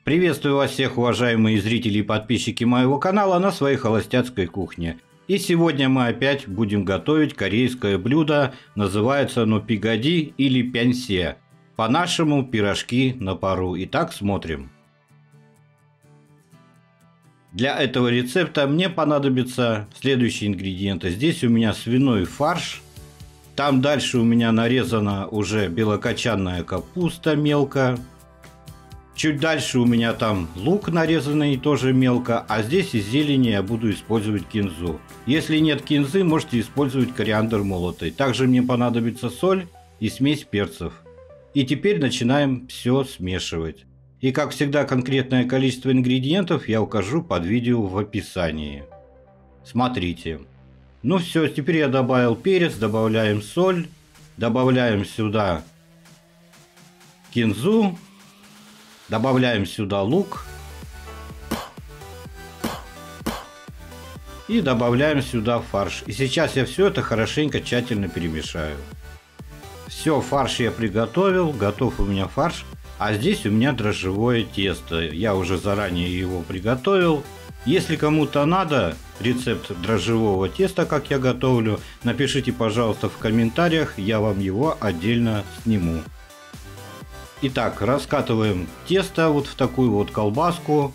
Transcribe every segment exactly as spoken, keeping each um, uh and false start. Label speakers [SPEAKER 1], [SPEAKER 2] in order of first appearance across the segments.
[SPEAKER 1] Приветствую вас всех, уважаемые зрители и подписчики моего канала на своей холостяцкой кухне. И сегодня мы опять будем готовить корейское блюдо, называется оно пигади или пянсе. По-нашему пирожки на пару. Итак, смотрим. Для этого рецепта мне понадобятся следующие ингредиенты. Здесь у меня свиной фарш. Там дальше у меня нарезана уже белокочанная капуста мелко. Чуть дальше у меня там лук нарезанный тоже мелко, а здесь из зелени я буду использовать кинзу. Если нет кинзы, можете использовать кориандр молотый. Также мне понадобится соль и смесь перцев. И теперь начинаем все смешивать. И как всегда, конкретное количество ингредиентов я укажу под видео в описании. Смотрите. Ну все, теперь я добавил перец, добавляем соль, добавляем сюда кинзу. Добавляем сюда лук. И добавляем сюда фарш. И сейчас я все это хорошенько, тщательно перемешаю. Все, фарш я приготовил. Готов у меня фарш. А здесь у меня дрожжевое тесто. Я уже заранее его приготовил. Если кому-то надо рецепт дрожжевого теста, как я готовлю, напишите, пожалуйста, в комментариях. Я вам его отдельно сниму. Итак, раскатываем тесто вот в такую вот колбаску.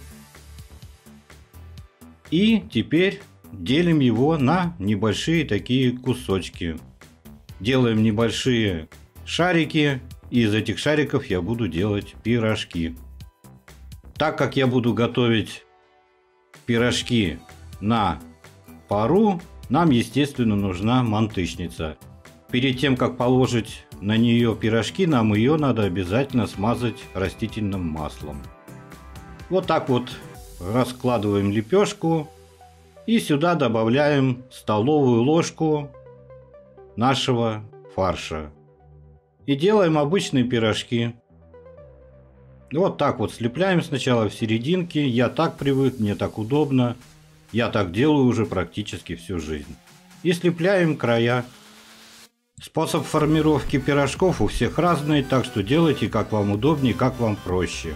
[SPEAKER 1] И теперь делим его на небольшие такие кусочки. Делаем небольшие шарики. И из этих шариков я буду делать пирожки. Так как я буду готовить пирожки на пару, нам, естественно, нужна мантычница. Перед тем, как положить на нее пирожки, нам ее надо обязательно смазать растительным маслом. Вот так вот раскладываем лепешку и сюда добавляем столовую ложку нашего фарша. И делаем обычные пирожки. Вот так вот слепляем сначала в серединке. Я так привык, мне так удобно. Я так делаю уже практически всю жизнь. И слепляем края. Способ формировки пирожков у всех разный, так что делайте как вам удобнее, как вам проще.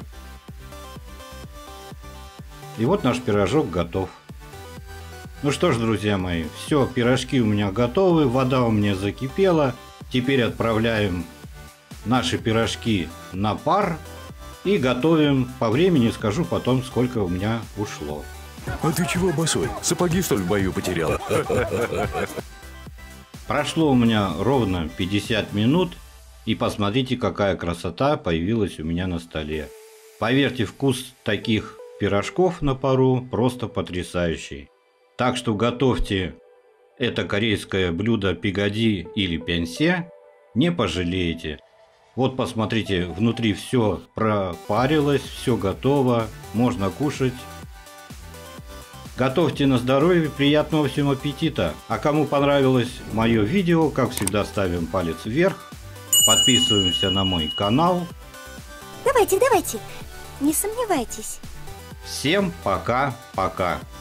[SPEAKER 1] И вот наш пирожок готов. Ну что ж, друзья мои, все, пирожки у меня готовы, вода у меня закипела. Теперь отправляем наши пирожки на пар и готовим. По времени скажу потом, сколько у меня ушло.
[SPEAKER 2] А ты чего босой? Сапоги, что ли, в бою потерял?
[SPEAKER 1] Прошло у меня ровно пятьдесят минут, и посмотрите, какая красота появилась у меня на столе. Поверьте, вкус таких пирожков на пару просто потрясающий. Так что готовьте это корейское блюдо пигади или пянсе, не пожалеете. Вот посмотрите, внутри все пропарилось, все готово, можно кушать. Готовьте на здоровье, приятного всем аппетита. А кому понравилось мое видео, как всегда, ставим палец вверх. Подписываемся на мой канал.
[SPEAKER 3] Давайте, давайте, не сомневайтесь.
[SPEAKER 1] Всем пока-пока.